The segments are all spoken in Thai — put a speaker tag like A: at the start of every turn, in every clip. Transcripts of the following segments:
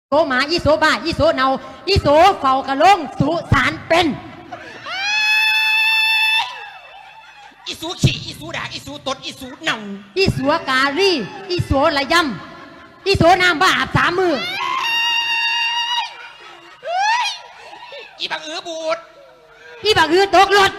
A: โสหมาอีโสบ้าอีโสเนาอีโสเฝ้ากระลงสุสานเป็น
B: อีสูขี่อีสูด่าอีสูตดอีสูเน่า
A: อีสัวกาลีอีโสระยำอีโสน้ำบ้าอาบ3 มือ
B: อีบังบูด
A: อีบักตกรถ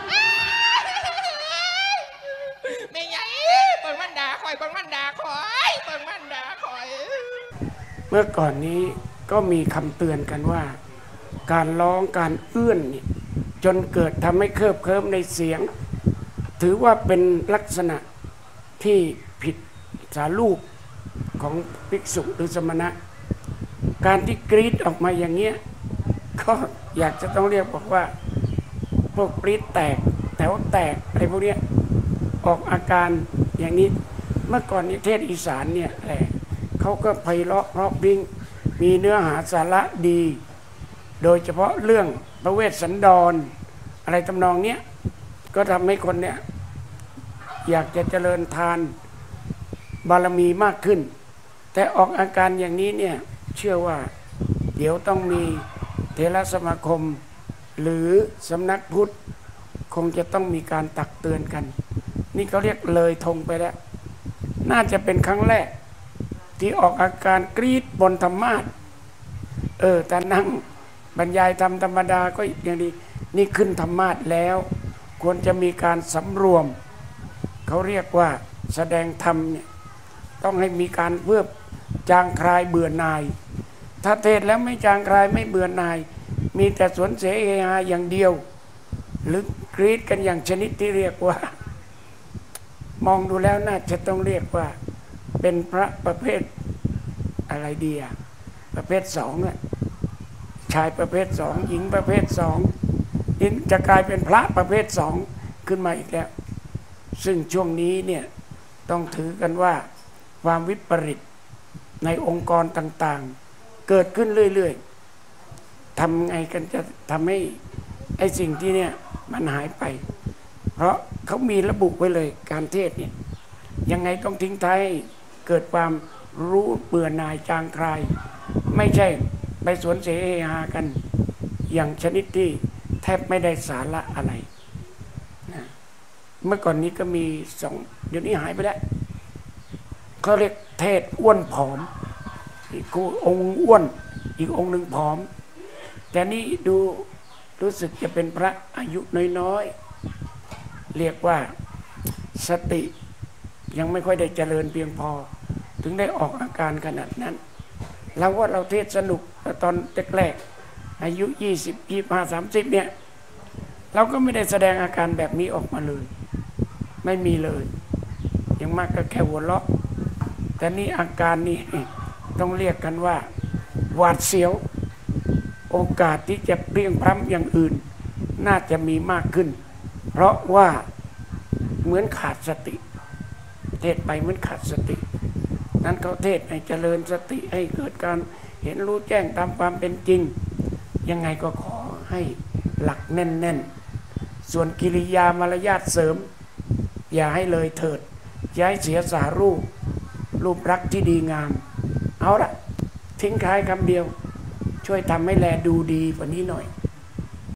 B: ไม่ใหญ่เปิงมันด่าคอยเปิงมันด่าคอยเปิงมันด่าคอย
C: เมื่อก่อนนี้ก็มีคำเตือนกันว่าการร้องการเอื้อนนี่จนเกิดทำให้เคลิบเคลิ้มในเสียงถือว่าเป็นลักษณะที่ผิดสารูปของภิกษุหรือสมณะการที่กรีดออกมาอย่างเงี้ยก็อยากจะต้องเรียกบอกว่าพวกปรีดแตกแถวแตกอะไรพวกนี้ออกอาการอย่างนี้เมื่อก่อนนี้เทศอีสานเนี่ยแหละเขาก็ไพเราะเพราะพริ้งมีเนื้อหาสาระดีโดยเฉพาะเรื่องพระเวสสันดรอะไรทำนองเนี้ยก็ทำให้คนเนี่ยอยากจะเจริญทานบารมีมากขึ้นแต่ออกอาการอย่างนี้เนี่ยเชื่อว่าเดี๋ยวต้องมีเถรสมาคมหรือสำนักพุทธคงจะต้องมีการตักเตือนกันนี่เขาเรียกเลยธงไปแล้วน่าจะเป็นครั้งแรกที่ออกอาการกรีดบนธรรมาสแต่นั่งบรรยายธรรมธรรมดาก็อย่างนี้นี่ขึ้นธรรมาสแล้วควรจะมีการสำรวมเขาเรียกว่าแสดงธรรมเนี่ยต้องให้มีการเพื่อจางคลายเบื่อหน่ายถ้าเทศแล้วไม่จางคลายไม่เบื่อหน่ายมีแต่สวนเสเฮฮาอย่างเดียวหรือกรีดกันอย่างชนิดที่เรียกว่ามองดูแล้วน่าจะต้องเรียกว่าเป็นพระประเภทอะไรดีอะประเภท2อะชายประเภท2หญิงประเภท2นี่จะกลายเป็นพระประเภท2ขึ้นมาอีกแล้วซึ่งช่วงนี้เนี่ยต้องถือกันว่าความวิปริตในองค์กรต่างๆเกิดขึ้นเรื่อยๆทำไงกันจะทำให้ไอ้สิ่งที่เนี่ยมันหายไปเพราะเขามีระบุไว้เลยการเทศเนี่ยยังไงต้องทิ้งท้ายให้เกิดความรู้เบื่อหน่ายจางคลายไม่ใช่ไปสวนเสเฮฮากันอย่างชนิดที่แทบไม่ได้สาระอะไรนะเมื่อก่อนนี้ก็มี2เดี๋ยวนี้หายไปแล้วเขาเรียกเทศอ้วนผอมอีกองค์อ้วนอีกองค์หนึ่งผอมแต่นี่ดูรู้สึกจะเป็นพระอายุน้อยๆเรียกว่าสติยังไม่ค่อยได้เจริญเพียงพอถึงได้ออกอาการขนาดนั้นเราว่าเราเทศสนุกตอนแรกๆอายุ20 25 30เนี่ยเราก็ไม่ได้แสดงอาการแบบนี้ออกมาเลยไม่มีเลยยังมากก็แค่หัวเราะแต่นี่อาการนี้ต้องเรียกกันว่าหวาดเสียวโอกาสที่จะเปรี้ยงพร้ำอย่างอื่นน่าจะมีมากขึ้นเพราะว่าเหมือนขาดสติเทศไปเหมือนขาดสตินั้นเขาเทศให้เจริญสติให้เกิดการเห็นรู้แจ้งตามความเป็นจริงยังไงก็ขอให้หลักแน่นๆส่วนกิริยามารยาทเสริมอย่าให้เลยเถิดอย่าให้เสียสารูปรักที่ดีงามเอาละทิ้งท้ายคำเดียวช่วยทำให้แลดูดีกว่านี้หน่อย